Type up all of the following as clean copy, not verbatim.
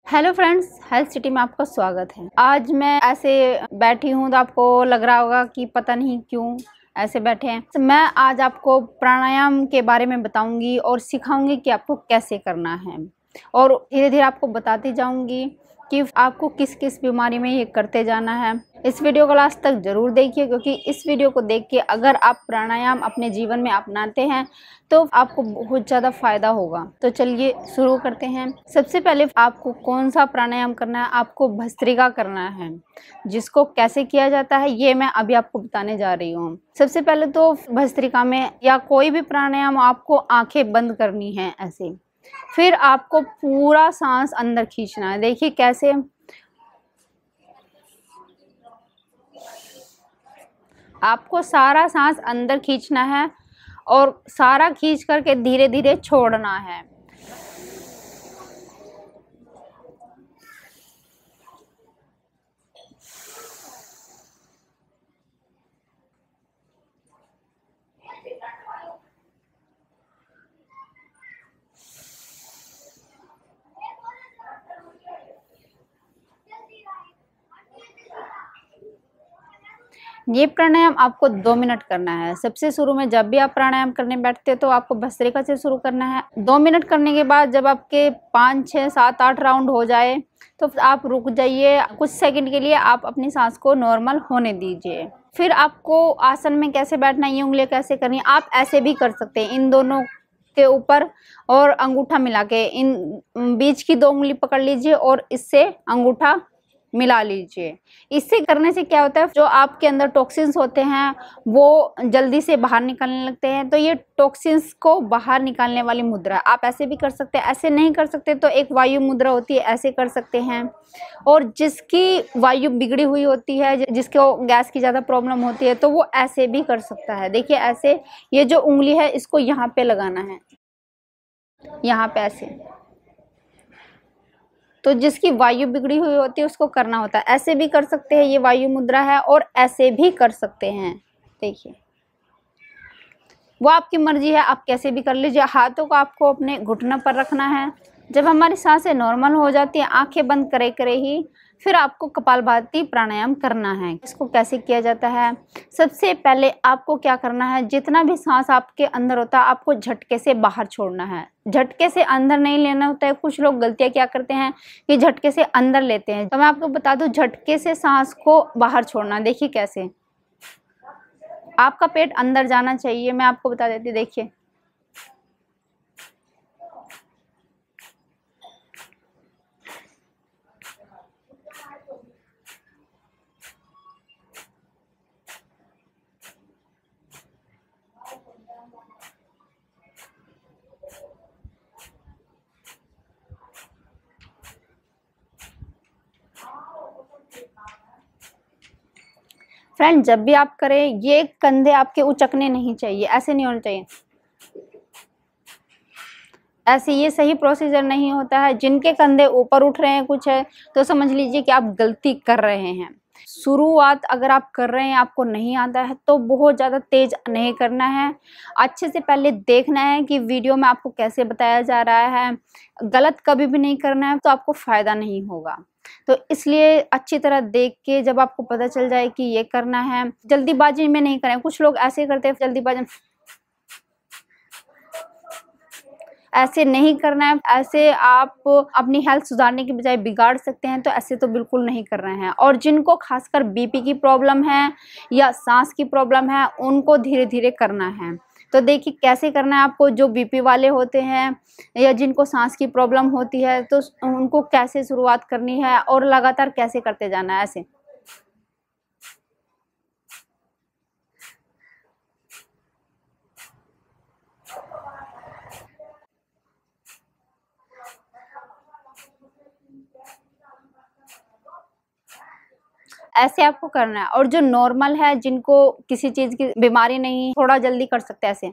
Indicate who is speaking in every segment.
Speaker 1: Hello friends, health city में आपका स्वागत है। आज मैं ऐसे बैठी हूँ तो आपको लग रहा होगा कि पता नहीं क्यों ऐसे बैठे हैं। तो मैं आज आपको प्राणायाम के बारे में बताऊंगी और सिखाऊंगी कि आपको कैसे करना है, और धीरे धीरे आपको बताती जाऊंगी कि आपको किस किस बीमारी में ये करते जाना है। इस वीडियो को लास्ट तक जरूर देखिए, क्योंकि इस वीडियो को देख के अगर आप प्राणायाम अपने जीवन में अपनाते हैं तो आपको बहुत ज़्यादा फायदा होगा। तो चलिए शुरू करते हैं। सबसे पहले आपको कौन सा प्राणायाम करना है, आपको भस्त्रिका करना है, जिसको कैसे किया जाता है ये मैं अभी आपको बताने जा रही हूँ। सबसे पहले तो भस्त्रिका में या कोई भी प्राणायाम आपको आंखें बंद करनी है ऐसे, फिर आपको पूरा सांस अंदर खींचना है। देखिए कैसे, आपको सारा सांस अंदर खींचना है और सारा खींच करके धीरे धीरे छोड़ना है। ये प्राणायाम आपको 2 मिनट करना है। सबसे शुरू में जब भी आप प्राणायाम करने बैठते हो तो आपको भस्त्रिका से शुरू करना है। 2 मिनट करने के बाद जब आपके 5, 6, 7, 8 राउंड हो जाए तो आप रुक जाइए। कुछ सेकंड के लिए आप अपनी सांस को नॉर्मल होने दीजिए। फिर आपको आसन में कैसे बैठना है, ये उंगलियां कैसे करनी है, आप ऐसे भी कर सकते हैं। इन दोनों के ऊपर और अंगूठा मिला के इन बीच की 2 उंगली पकड़ लीजिए और इससे अंगूठा मिला लीजिए। इससे करने से क्या होता है, जो आपके अंदर टॉक्सिन्स होते हैं वो जल्दी से बाहर निकलने लगते हैं। तो ये टॉक्सिन्स को बाहर निकालने वाली मुद्रा आप ऐसे भी कर सकते हैं। ऐसे नहीं कर सकते तो एक वायु मुद्रा होती है, ऐसे कर सकते हैं। और जिसकी वायु बिगड़ी हुई होती है, जिसको गैस की ज़्यादा प्रॉब्लम होती है, तो वो ऐसे भी कर सकता है। देखिए ऐसे, ये जो उंगली है इसको यहाँ पे लगाना है, यहाँ पे ऐसे। तो जिसकी वायु बिगड़ी हुई होती है उसको करना होता है। ऐसे भी कर सकते हैं, ये वायु मुद्रा है, और ऐसे भी कर सकते हैं। देखिए वो आपकी मर्जी है, आप कैसे भी कर लीजिए। हाथों को आपको अपने घुटनों पर रखना है। जब हमारी सांसें नॉर्मल हो जाती है, आंखें बंद करे करे ही, फिर आपको कपालभाति प्राणायाम करना है। इसको कैसे किया जाता है, सबसे पहले आपको क्या करना है, जितना भी सांस आपके अंदर होता है आपको झटके से बाहर छोड़ना है। झटके से अंदर नहीं लेना होता है। कुछ लोग गलतियां क्या करते हैं कि झटके से अंदर लेते हैं। तो मैं आपको बता दूं, झटके से सांस को बाहर छोड़ना। देखिए कैसे, आपका पेट अंदर जाना चाहिए। मैं आपको बता देती, देखिए फ्रेंड, जब भी आप करें ये कंधे आपके उचकने नहीं चाहिए, ऐसे नहीं होना चाहिए। ऐसे ये सही प्रोसीजर नहीं होता है। जिनके कंधे ऊपर उठ रहे हैं कुछ है तो समझ लीजिए कि आप गलती कर रहे हैं। शुरुआत अगर आप कर रहे हैं, आपको नहीं आता है तो बहुत ज़्यादा तेज नहीं करना है। अच्छे से पहले देखना है कि वीडियो में आपको कैसे बताया जा रहा है। गलत कभी भी नहीं करना है तो आपको फ़ायदा नहीं होगा। तो इसलिए अच्छी तरह देख के जब आपको पता चल जाए कि ये करना है, जल्दीबाजी में नहीं करें। कुछ लोग ऐसे करते हैं जल्दीबाजी, ऐसे नहीं करना है। ऐसे आप अपनी हेल्थ सुधारने की बजाय बिगाड़ सकते हैं, तो ऐसे तो बिल्कुल नहीं करना है। और जिनको खासकर बीपी की प्रॉब्लम है या सांस की प्रॉब्लम है उनको धीरे धीरे करना है। तो देखिए कैसे करना है आपको। जो बीपी वाले होते हैं या जिनको सांस की प्रॉब्लम होती है तो उनको कैसे शुरुआत करनी है और लगातार कैसे करते जाना है। ऐसे आपको करना है। और जो नॉर्मल है, जिनको किसी चीज की बीमारी नहीं, थोड़ा जल्दी कर सकते हैं ऐसे।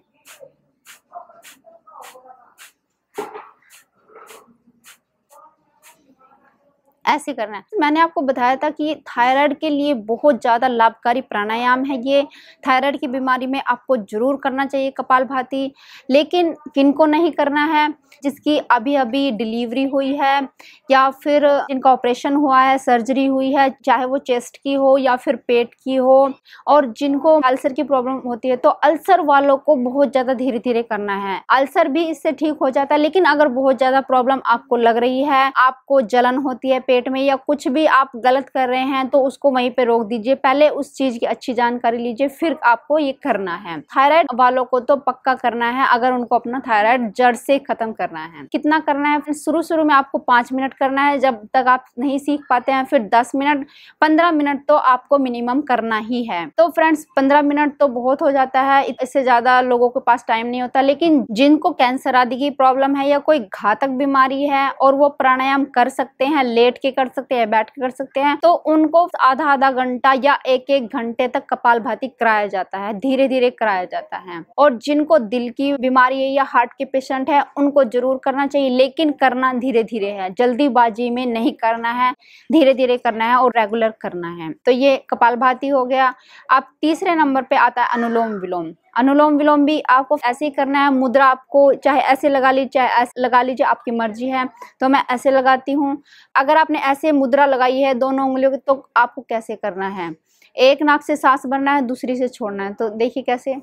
Speaker 1: ऐसे करना है। मैंने आपको बताया था कि थायराइड के लिए बहुत ज़्यादा लाभकारी प्राणायाम है ये। थायराइड की बीमारी में आपको जरूर करना चाहिए कपालभाति। लेकिन किनको नहीं करना है? जिसकी अभी अभी डिलीवरी हुई है या फिर जिनका ऑपरेशन हुआ है, सर्जरी हुई है, चाहे वो चेस्ट की हो या फिर पेट की हो, और जिनको अल्सर की प्रॉब्लम होती है। तो अल्सर वालों को बहुत ज़्यादा धीरे धीरे करना है। अल्सर भी इससे ठीक हो जाता है, लेकिन अगर बहुत ज़्यादा प्रॉब्लम आपको लग रही है, आपको जलन होती है पेट में या कुछ भी आप गलत कर रहे हैं, तो उसको वहीं पे रोक दीजिए। पहले उस चीज की अच्छी जानकारी लीजिए, फिर आपको ये करना है। थायराइड वालों को तो पक्का करना है अगर उनको अपना थायराइड जड़ से खत्म करना है। कितना करना है? फिर शुरू में आपको 5 मिनट करना है। जब तक आप नहीं सीख पाते हैं फिर 10 मिनट, 15 मिनट तो आपको मिनिमम करना ही है। तो फ्रेंड्स 15 मिनट तो बहुत हो जाता है, इससे ज्यादा लोगों के पास टाइम नहीं होता। लेकिन जिनको कैंसर आदि की प्रॉब्लम है या कोई घातक बीमारी है और वो प्राणायाम कर सकते हैं, लेट के कर सकते हैं, बैठ के कर सकते हैं, तो उनको आधा घंटा या एक घंटे तक कपालभाति कराया जाता है, धीरे धीरे कराया जाता है। और जिनको दिल की बीमारी है या हार्ट के पेशेंट है उनको जरूर करना चाहिए, लेकिन करना धीरे धीरे है, जल्दीबाजी में नहीं करना है, धीरे धीरे करना है और रेगुलर करना है। तो ये कपालभाति हो गया। अब तीसरे नंबर पे आता है अनुलोम विलोम। अनुलोम विलोम भी आपको ऐसे ही करना है। मुद्रा आपको चाहे ऐसे लगा लीजिए, चाहे ऐसे लगा लीजिए, आपकी मर्जी है। तो मैं ऐसे लगाती हूँ। अगर आपने ऐसे मुद्रा लगाई है दोनों उंगलियों की, तो आपको कैसे करना है? एक नाक से सांस भरना है, दूसरी से छोड़ना है। तो देखिए कैसे।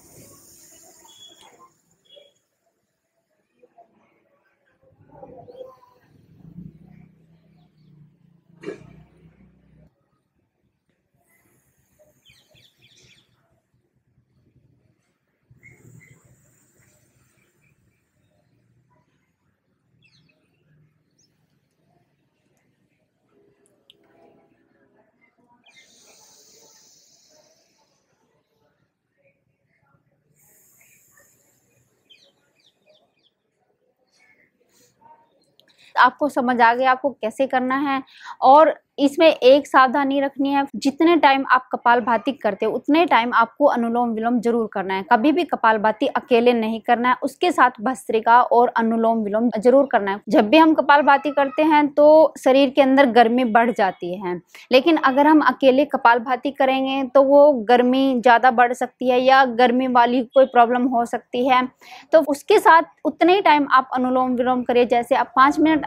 Speaker 1: आपको समझ आ गया आपको कैसे करना है। और इसमें एक सावधानी रखनी है, जितने टाइम आप कपालभाति करते हो उतने टाइम आपको अनुलोम विलोम जरूर करना है। कभी भी कपालभाति अकेले नहीं करना है, उसके साथ भस्त्रिका और अनुलोम विलोम जरूर करना है। जब भी हम कपालभाति करते हैं तो शरीर के अंदर गर्मी बढ़ जाती है, लेकिन अगर हम अकेले कपालभाति करेंगे तो वो गर्मी ज्यादा बढ़ सकती है या गर्मी वाली कोई प्रॉब्लम हो सकती है। तो उसके साथ उतने ही टाइम आप अनुलोम विलोम करिए। जैसे आप 5 मिनट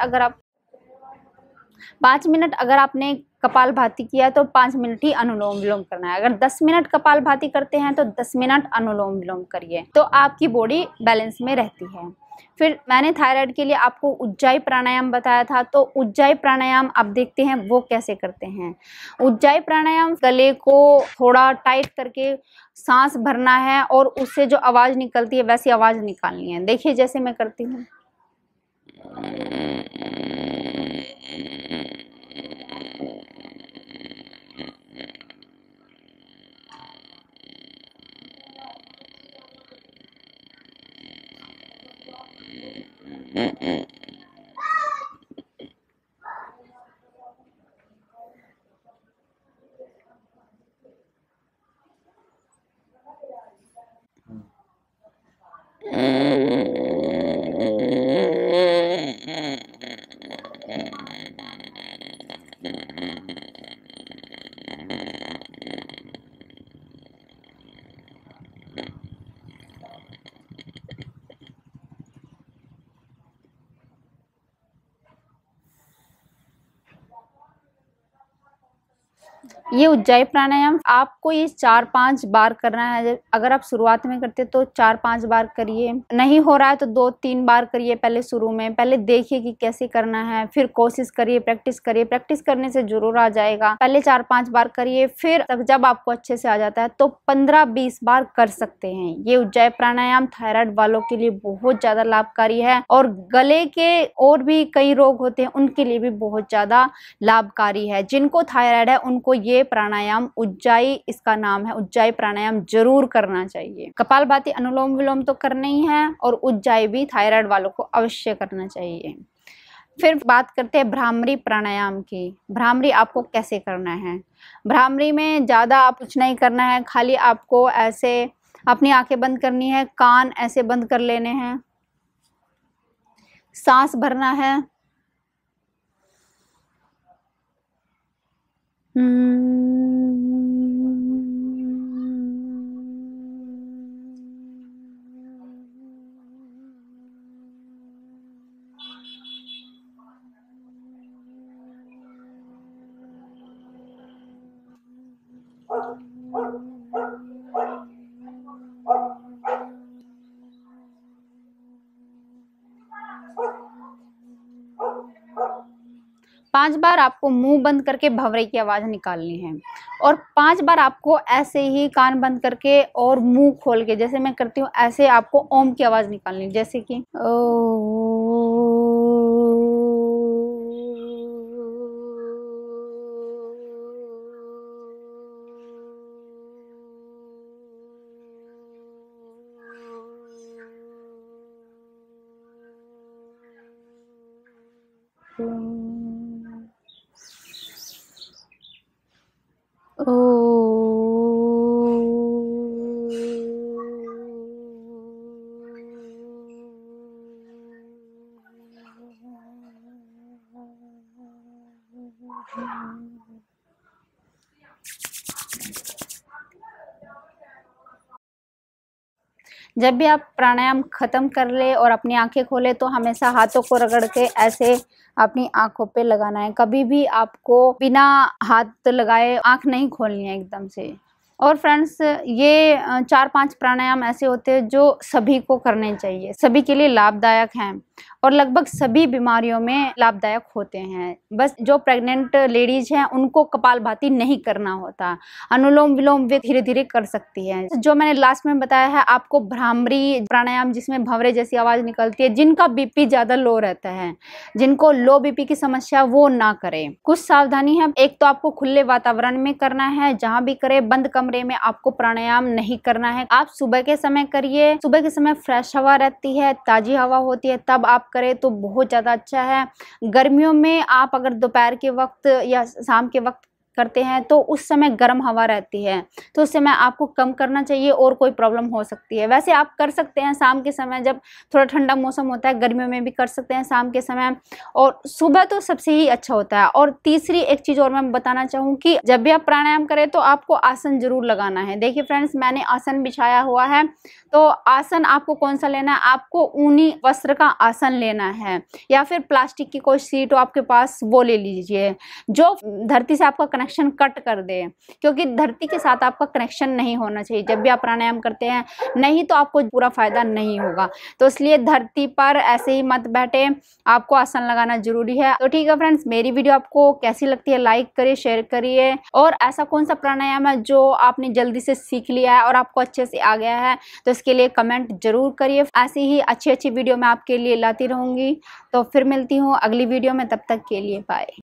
Speaker 1: अगर आपने कपालभाति किया तो 5 मिनट ही अनुलोम विलोम करना है। अगर 10 मिनट कपालभाति करते हैं तो 10 मिनट अनुलोम विलोम करिए, तो आपकी बॉडी बैलेंस में रहती है। फिर मैंने थायराइड के लिए आपको उज्जाई प्राणायाम बताया था, तो उज्जाई प्राणायाम आप देखते हैं वो कैसे करते हैं। उज्जाई प्राणायाम गले को थोड़ा टाइट करके सांस भरना है और उससे जो आवाज निकलती है वैसी आवाज निकालनी है। देखिए जैसे मैं करती हूँ। ये उज्जाई प्राणायाम आपको ये 4-5 बार करना है। अगर आप शुरुआत में करते तो 4-5 बार करिए, नहीं हो रहा है तो 2-3 बार करिए। पहले शुरू में पहले देखिए कि कैसे करना है, फिर कोशिश करिए, प्रैक्टिस करिए। प्रैक्टिस करने से जरूर आ जाएगा। पहले 4-5 बार करिए, फिर जब आपको अच्छे से आ जाता है तो 15-20 बार कर सकते हैं। ये उज्जाई प्राणायाम थायराइड वालों के लिए बहुत ज्यादा लाभकारी है, और गले के और भी कई रोग होते हैं उनके लिए भी बहुत ज्यादा लाभकारी है। जिनको थायराइड है उनको ये प्राणायाम उज्जाई, इसका नाम है उज्जाई प्राणायाम, जरूर करना चाहिए। कपालभाति अनुलोम विलोम तो करना ही है, और उज्जाई भी थायराइड वालों को अवश्य करना चाहिए। फिर बात करते हैं भ्रामरी प्राणायाम की। भ्रामरी आपको कैसे करना है? भ्रामरी में ज्यादा आप कुछ नहीं करना है, खाली आपको ऐसे अपनी आंखें बंद करनी है, कान ऐसे बंद कर लेने हैं, सांस भरना है, 5 बार आपको मुंह बंद करके भंवरे की आवाज़ निकालनी है और 5 बार आपको ऐसे ही कान बंद करके और मुंह खोल के, जैसे मैं करती हूँ ऐसे आपको ओम की आवाज़ निकालनी, जैसे कि जब भी आप प्राणायाम खत्म कर ले और अपनी आंखें खोले तो हमेशा हाथों को रगड़ के ऐसे अपनी आंखों पे लगाना है। कभी भी आपको बिना हाथ लगाए आंख नहीं खोलनी है एकदम से। और फ्रेंड्स, ये 4-5 प्राणायाम ऐसे होते हैं जो सभी को करने चाहिए, सभी के लिए लाभदायक हैं और लगभग सभी बीमारियों में लाभदायक होते हैं। बस जो प्रेग्नेंट लेडीज हैं उनको कपालभाति नहीं करना होता, अनुलोम विलोम वे धीरे धीरे कर सकती हैं। जो मैंने लास्ट में बताया है आपको भ्रामरी प्राणायाम, जिसमें भंवरे जैसी आवाज निकलती है, जिनका बीपी ज्यादा लो रहता है, जिनको लो बीपी की समस्या, वो ना करें। कुछ सावधानी है, एक तो आपको खुले वातावरण में करना है, जहां भी करे बंद कमरे में आपको प्राणायाम नहीं करना है। आप सुबह के समय करिए, सुबह के समय फ्रेश हवा रहती है, ताजी हवा होती है, तब आप करें तो बहुत ज़्यादा अच्छा है। गर्मियों में आप अगर दोपहर के वक्त या शाम के वक्त करते हैं तो उस समय गर्म हवा रहती है, तो उस समय आपको कम करना चाहिए और कोई प्रॉब्लम हो सकती है। वैसे आप कर सकते हैं शाम के समय, जब थोड़ा ठंडा मौसम होता है, गर्मियों में भी कर सकते हैं शाम के समय, और सुबह तो सबसे ही अच्छा होता है। और तीसरी एक चीज़ और मैं बताना चाहूँ कि जब भी आप प्राणायाम करें तो आपको आसन जरूर लगाना है। देखिए फ्रेंड्स, मैंने आसन बिछाया हुआ है, तो आसन आपको कौन सा लेना है, आपको ऊनी वस्त्र का आसन लेना है या फिर प्लास्टिक की कोई सीट हो आपके पास, वो ले लीजिए जो धरती से आपका कनेक्शन कट कर दे, क्योंकि धरती के साथ आपका कनेक्शन नहीं होना चाहिए जब भी आप प्राणायाम करते हैं, नहीं तो आपको पूरा फायदा नहीं होगा। तो इसलिए धरती पर ऐसे ही मत बैठे, आपको आसन लगाना जरूरी है। तो ठीक है फ्रेंड्स, मेरी वीडियो आपको कैसी लगती है लाइक करिए, शेयर करिए, और ऐसा कौन सा प्राणायाम है जो आपने जल्दी से सीख लिया है और आपको अच्छे से आ गया है, तो इसके लिए कमेंट जरूर करिए। ऐसी ही अच्छी अच्छी वीडियो मैं आपके लिए लाती रहूंगी। तो फिर मिलती हूँ अगली वीडियो में, तब तक के लिए बाय।